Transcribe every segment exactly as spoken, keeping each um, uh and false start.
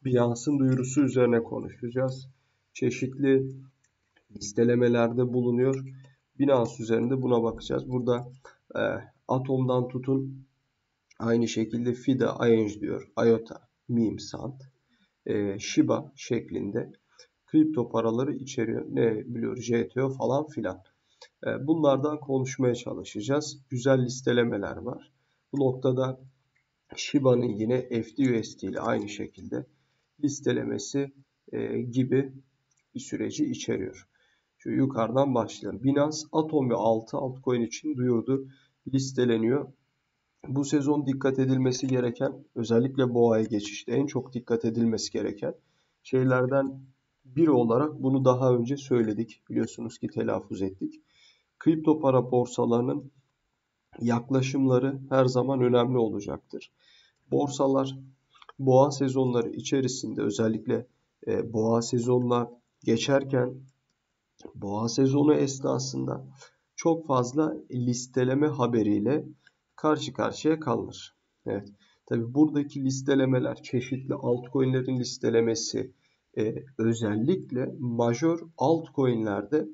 Binance'ın duyurusu üzerine konuşacağız. Çeşitli listelemelerde bulunuyor. Binance üzerinde buna bakacağız. Burada e, Atom'dan tutun aynı şekilde FIDA, I N G diyor, IOTA, Meme, Sand, e, Shiba şeklinde kripto paraları içeriyor. Ne biliyor? J T O falan filan. E, bunlardan konuşmaya çalışacağız. Güzel listelemeler var. Bu noktada Shiba'nın yine F D U S D ile aynı şekilde listelemesi e, gibi bir süreci içeriyor. Şu yukarıdan başlayalım. Binance Atom ve altı altcoin için duyurdu. Listeleniyor. Bu sezon dikkat edilmesi gereken, özellikle boğaya geçişte en çok dikkat edilmesi gereken şeylerden biri olarak bunu daha önce söyledik. Biliyorsunuz ki telaffuz ettik. Kripto para borsalarının yaklaşımları her zaman önemli olacaktır. Borsalar boğa sezonları içerisinde özellikle e, boğa sezonuna geçerken boğa sezonu esnasında çok fazla listeleme haberiyle karşı karşıya kalınır. Evet. Tabi buradaki listelemeler, çeşitli altcoin'lerin listelemesi, e, özellikle major altcoin'lerde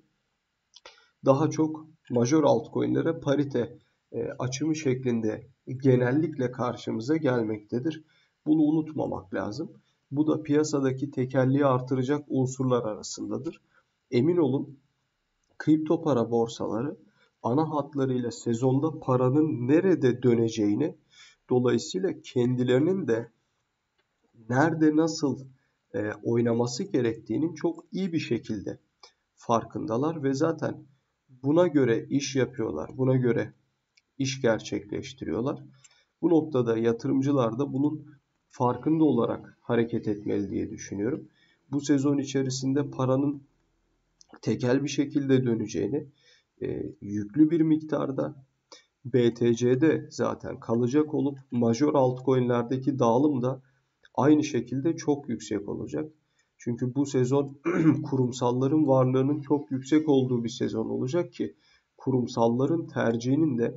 daha çok major altcoin'lere parite e, açımı şeklinde genellikle karşımıza gelmektedir. Bunu unutmamak lazım. Bu da piyasadaki tekelliği artıracak unsurlar arasındadır. Emin olun, kripto para borsaları ana hatlarıyla sezonda paranın nerede döneceğini, dolayısıyla kendilerinin de nerede nasıl e, oynaması gerektiğinin çok iyi bir şekilde farkındalar ve zaten buna göre iş yapıyorlar. Buna göre iş gerçekleştiriyorlar. Bu noktada yatırımcılar da bunun farkında olarak hareket etmeli diye düşünüyorum. Bu sezon içerisinde paranın tekel bir şekilde döneceğini, e, yüklü bir miktarda B T C'de zaten kalacak olup major altcoin'lerdeki dağılım da aynı şekilde çok yüksek olacak. Çünkü bu sezon kurumsalların varlığının çok yüksek olduğu bir sezon olacak ki kurumsalların tercihinin de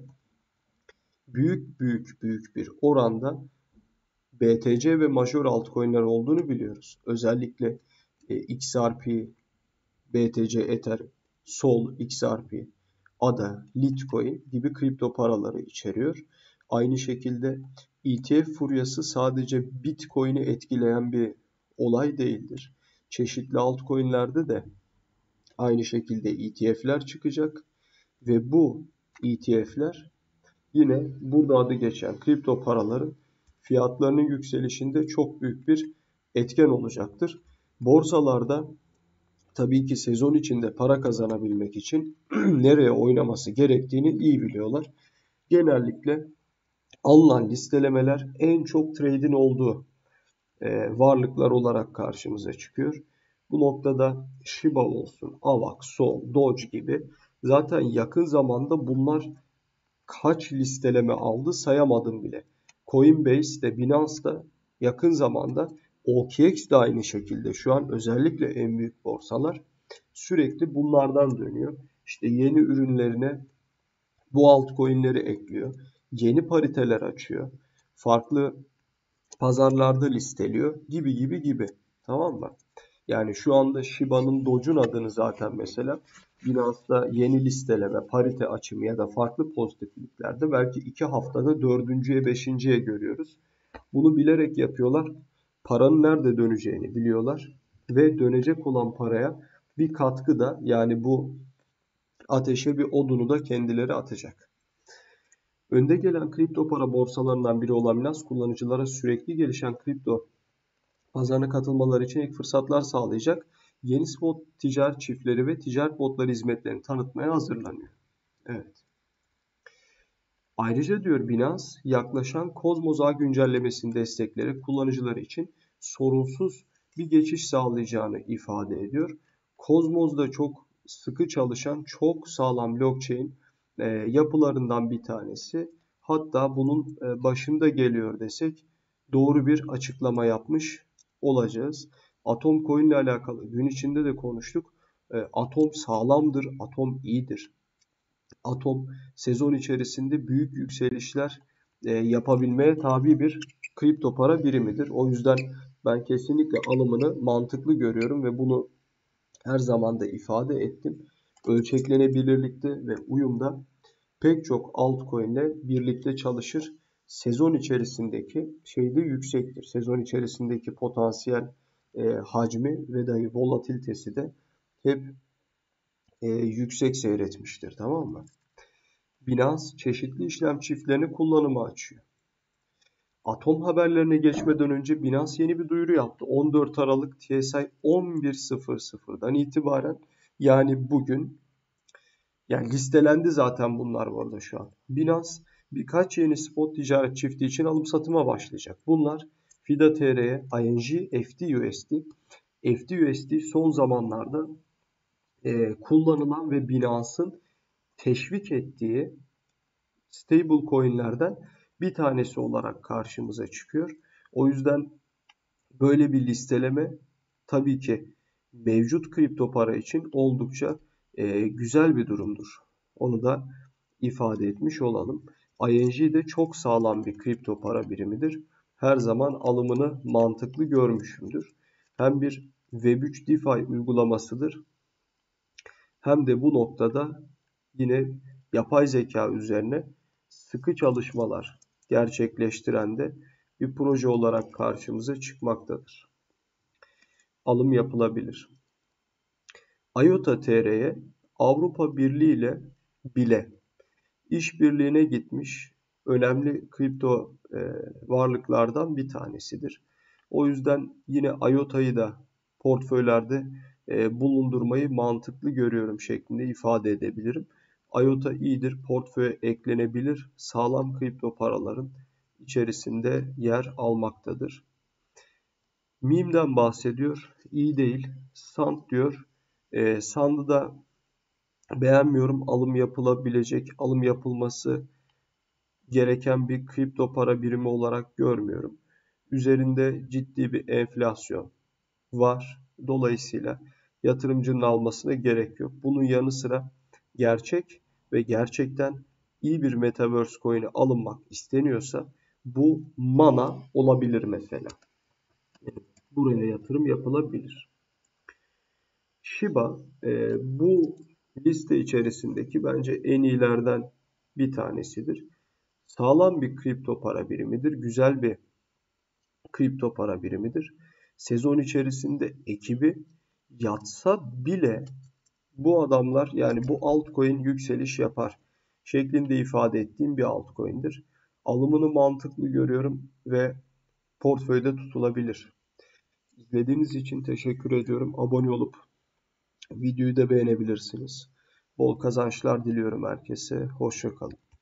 büyük büyük büyük bir oranda B T C ve major altcoin'ler olduğunu biliyoruz. Özellikle e, X R P, B T C, Ether, Sol, X R P, A D A, Litecoin gibi kripto paraları içeriyor. Aynı şekilde E T F furyası sadece Bitcoin'i etkileyen bir olay değildir. Çeşitli altcoin'lerde de aynı şekilde E T F'ler çıkacak ve bu E T F'ler yine burada adı geçen kripto paraların fiyatlarının yükselişinde çok büyük bir etken olacaktır. Borsalarda tabii ki sezon içinde para kazanabilmek için nereye oynaması gerektiğini iyi biliyorlar. Genellikle alınan listelemeler en çok trade'in olduğu e, varlıklar olarak karşımıza çıkıyor. Bu noktada Shiba olsun, A V A X, Sol, Doge gibi zaten yakın zamanda bunlar kaç listeleme aldı sayamadım bile. Coinbase de Binance da yakın zamanda O K X de aynı şekilde şu an özellikle en büyük borsalar sürekli bunlardan dönüyor. İşte yeni ürünlerine bu altcoin'leri ekliyor. Yeni pariteler açıyor. Farklı pazarlarda listeliyor gibi gibi gibi. Tamam mı? Yani şu anda Shiba'nın Doge'un adını zaten mesela Binance'da yeni listeleme, parite açımı ya da farklı pozitifliklerde belki iki haftada dördüncüye, beşinciye görüyoruz. Bunu bilerek yapıyorlar. Paranın nerede döneceğini biliyorlar ve dönecek olan paraya bir katkı da, yani bu ateşe bir odunu da kendileri atacak. Önde gelen kripto para borsalarından biri olan Binance kullanıcılara sürekli gelişen kripto pazarına katılmaları için ilk fırsatlar sağlayacak yeni spot ticaret çiftleri ve ticaret botları hizmetlerini tanıtmaya hazırlanıyor. Evet. Ayrıca diyor Binance, yaklaşan Cosmos Ağ güncellemesini destekleyerek kullanıcıları için sorunsuz bir geçiş sağlayacağını ifade ediyor. Cosmos da çok sıkı çalışan, çok sağlam blockchain e, yapılarından bir tanesi. Hatta bunun e, başında geliyor desek doğru bir açıklama yapmış olacağız. Atom Coin ile alakalı gün içinde de konuştuk. E, Atom sağlamdır, Atom iyidir. Atom sezon içerisinde büyük yükselişler e, yapabilmeye tabi bir kripto para birimidir. O yüzden Ben kesinlikle alımını mantıklı görüyorum ve bunu her zaman da ifade ettim. Ölçeklenebilirlikte ve uyumda pek çok altcoin ile birlikte çalışır. Sezon içerisindeki şey de yüksektir. Sezon içerisindeki potansiyel e, hacmi ve dahi volatilitesi de hep e, yüksek seyretmiştir, tamam mı? Binance çeşitli işlem çiftlerini kullanıma açıyor. Atom haberlerine geçmeden önce Binance yeni bir duyuru yaptı. on dört Aralık T S I on bir sıfır sıfırdan itibaren, yani bugün, yani listelendi zaten bunlar bu arada şu an. Binance birkaç yeni spot ticaret çifti için alım satıma başlayacak. Bunlar FIDA T R'ye, I N G, F T U S D. F T U S D son zamanlarda e, kullanılan ve Binance'ın teşvik ettiği stable coinlerden bir tanesi olarak karşımıza çıkıyor. O yüzden böyle bir listeleme tabii ki mevcut kripto para için oldukça e, güzel bir durumdur. Onu da ifade etmiş olalım. I N G de çok sağlam bir kripto para birimidir. Her zaman alımını mantıklı görmüşümdür. Hem bir Web üç DeFi uygulamasıdır, hem de bu noktada yine yapay zeka üzerine sıkı çalışmalar gerçekleştiren de bir proje olarak karşımıza çıkmaktadır. Alım yapılabilir. IOTA T R'ye Avrupa Birliği ile bile işbirliğine gitmiş önemli kripto e, varlıklardan bir tanesidir. O yüzden yine IOTA'yı da portföylerde e, bulundurmayı mantıklı görüyorum şeklinde ifade edebilirim. IOTA iyidir, portföye eklenebilir, sağlam kripto paraların içerisinde yer almaktadır. Mim'den bahsediyor, iyi değil. Sand diyor, e, Sand'ı da beğenmiyorum. Alım yapılabilecek, alım yapılması gereken bir kripto para birimi olarak görmüyorum. Üzerinde ciddi bir enflasyon var. Dolayısıyla yatırımcının almasına gerek yok. Bunun yanı sıra gerçek ve gerçekten iyi bir Metaverse coin'e alınmak isteniyorsa bu Mana olabilir mesela. Buraya yatırım yapılabilir. Shiba e, bu liste içerisindeki bence en iyilerden bir tanesidir. Sağlam bir kripto para birimidir. Güzel bir kripto para birimidir. Sezon içerisinde ekibi yatsa bile bu adamlar, yani bu altcoin yükseliş yapar şeklinde ifade ettiğim bir altcoin'dir. Alımını mantıklı görüyorum ve portföyde tutulabilir. İzlediğiniz için teşekkür ediyorum. Abone olup videoyu da beğenebilirsiniz. Bol kazançlar diliyorum herkese. Hoşça kalın.